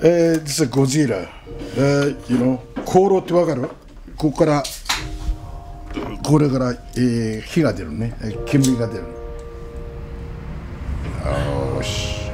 This is Godzilla. You know, 香炉ってわかる？ここからこれから、火が出るね、煙が出る。よし。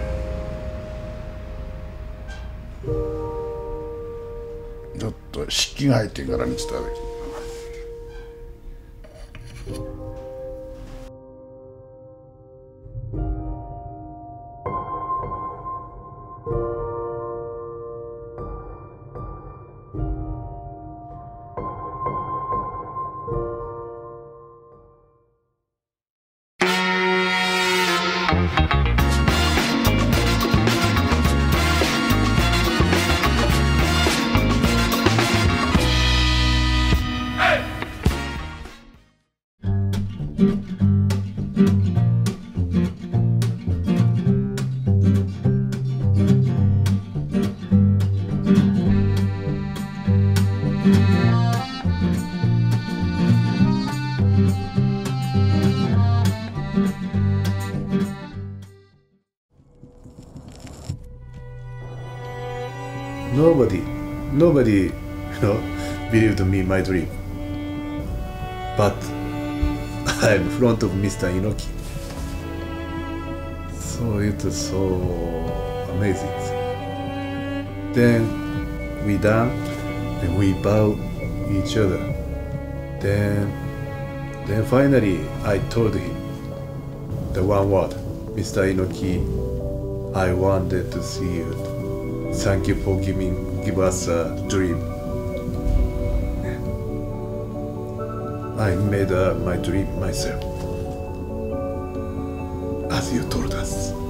ちょっと湿気が入ってるから見せてあげる。Nobody, believed me my dream. But I'm in front of Mr. Inoki. So it was so amazing. Then we done, and we bow each other. Then finally I told him the one word, Mr. Inoki, I wanted to see you. Thank you for give us a dream. I made my dream myself, as you told us.